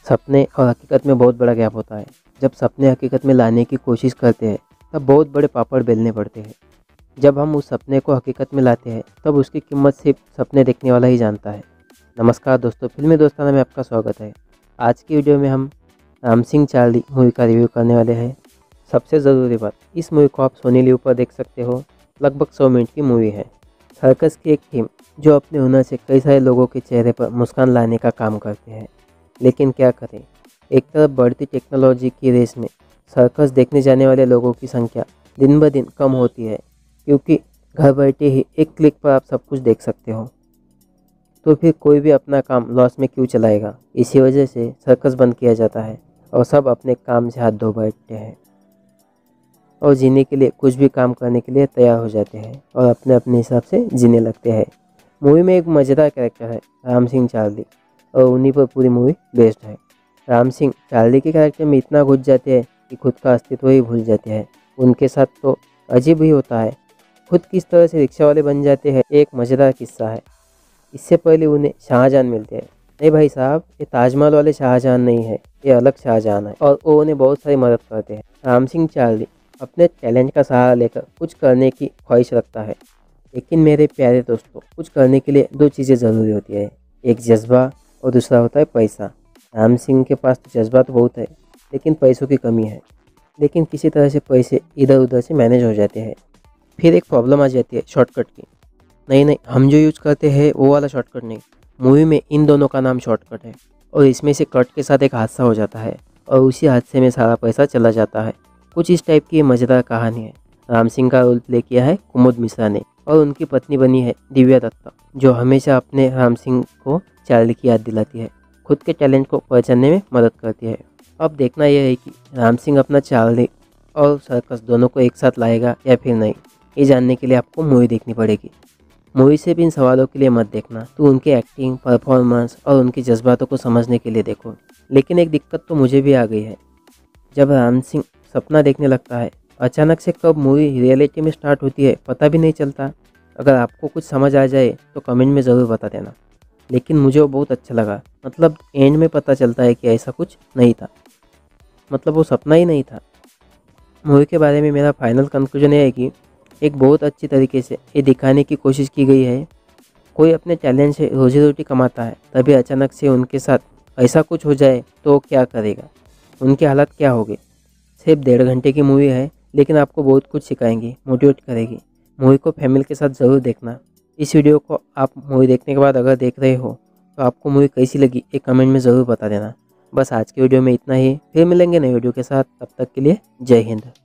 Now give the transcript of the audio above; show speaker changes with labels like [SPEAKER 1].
[SPEAKER 1] सपने और हकीकत में बहुत बड़ा गैप होता है। जब सपने हकीकत में लाने की कोशिश करते हैं तब बहुत बड़े पापड़ बेलने पड़ते हैं। जब हम उस सपने को हकीकत में लाते हैं तब उसकी कीमत सिर्फ सपने देखने वाला ही जानता है। नमस्कार दोस्तों, फिल्मी दोस्ताना में आपका स्वागत है। आज की वीडियो में हम राम सिंह चार्ली मूवी का रिव्यू करने वाले हैं। सबसे ज़रूरी बात, इस मूवी को आप सोनी लिव पर देख सकते हो। लगभग 100 मिनट की मूवी है। सर्कस की एक टीम जो अपने हुनर से कई सारे लोगों के चेहरे पर मुस्कान लाने का काम करते हैं। लेकिन क्या करें, एक तरफ बढ़ती टेक्नोलॉजी की रेस में सर्कस देखने जाने वाले लोगों की संख्या दिन ब दिन कम होती है, क्योंकि घर बैठे ही एक क्लिक पर आप सब कुछ देख सकते हो। तो फिर कोई भी अपना काम लॉस में क्यों चलाएगा। इसी वजह से सर्कस बंद किया जाता है और सब अपने काम से हाथ धो बैठते हैं और जीने के लिए कुछ भी काम करने के लिए तैयार हो जाते हैं और अपने अपने हिसाब से जीने लगते हैं। मूवी में एक मज़ेदार कैरेक्टर है राम सिंह चार्ली, और उन्हीं पर पूरी मूवी बेस्ड है। राम सिंह चार्ली के कैरेक्टर में इतना घुस जाते हैं कि खुद का अस्तित्व ही भूल जाते हैं। उनके साथ तो अजीब ही होता है। खुद किस तरह से रिक्शा वाले बन जाते हैं, एक मज़ेदार किस्सा है। इससे पहले उन्हें शाहजहां मिलते हैं। नहीं भाई साहब, ये ताजमहल वाले शाहजहां नहीं है, ये अलग शाहजहां है, और वो उन्हें बहुत सारी मदद करते हैं। राम सिंह चार्ली अपने टैलेंट का सहारा लेकर कुछ करने की ख्वाहिश रखता है। लेकिन मेरे प्यारे दोस्तों, कुछ करने के लिए दो चीज़ें ज़रूरी होती है, एक जज्बा और दूसरा होता है पैसा। राम सिंह के पास तो जज्बा तो बहुत है, लेकिन पैसों की कमी है। लेकिन किसी तरह से पैसे इधर उधर से मैनेज हो जाते हैं। फिर एक प्रॉब्लम आ जाती है शॉर्टकट की। नहीं, हम जो यूज करते हैं वो वाला शॉर्टकट नहीं। मूवी में इन दोनों का नाम शॉर्टकट है, और इसमें से कट के साथ एक हादसा हो जाता है और उसी हादसे में सारा पैसा चला जाता है। कुछ इस टाइप की ये मज़ेदार कहानी है। राम सिंह का रोल प्ले किया है कुमुद मिश्रा ने, और उनकी पत्नी बनी है दिव्या दत्ता, जो हमेशा अपने राम सिंह को चार्ली की याद दिलाती है, खुद के टैलेंट को पहचानने में मदद करती है। अब देखना यह है कि राम सिंह अपना चार्ली और सर्कस दोनों को एक साथ लाएगा या फिर नहीं। ये जानने के लिए आपको मूवी देखनी पड़ेगी। मूवी से भी इन सवालों के लिए मत देखना, तो उनके एक्टिंग, परफॉर्मेंस और उनके जज्बातों को समझने के लिए देखो। लेकिन एक दिक्कत तो मुझे भी आ गई है। जब राम सिंह सपना देखने लगता है, अचानक से कब मूवी रियलिटी में स्टार्ट होती है पता भी नहीं चलता। अगर आपको कुछ समझ आ जाए तो कमेंट में ज़रूर बता देना। लेकिन मुझे वो बहुत अच्छा लगा। मतलब एंड में पता चलता है कि ऐसा कुछ नहीं था, मतलब वो सपना ही नहीं था। मूवी के बारे में मेरा फाइनल कंक्लूजन ये है कि एक बहुत अच्छी तरीके से ये दिखाने की कोशिश की गई है। कोई अपने टैलेंट से रोजी रोटी कमाता है, तभी अचानक से उनके साथ ऐसा कुछ हो जाए तो क्या करेगा, उनकी हालत क्या होगी। सिर्फ 1.5 घंटे की मूवी है, लेकिन आपको बहुत कुछ सिखाएंगी, मोटिवेट करेगी। मूवी को फैमिली के साथ ज़रूर देखना। इस वीडियो को आप मूवी देखने के बाद अगर देख रहे हो तो आपको मूवी कैसी लगी एक कमेंट में ज़रूर बता देना। बस आज की वीडियो में इतना ही। फिर मिलेंगे नई वीडियो के साथ, तब तक के लिए जय हिंद।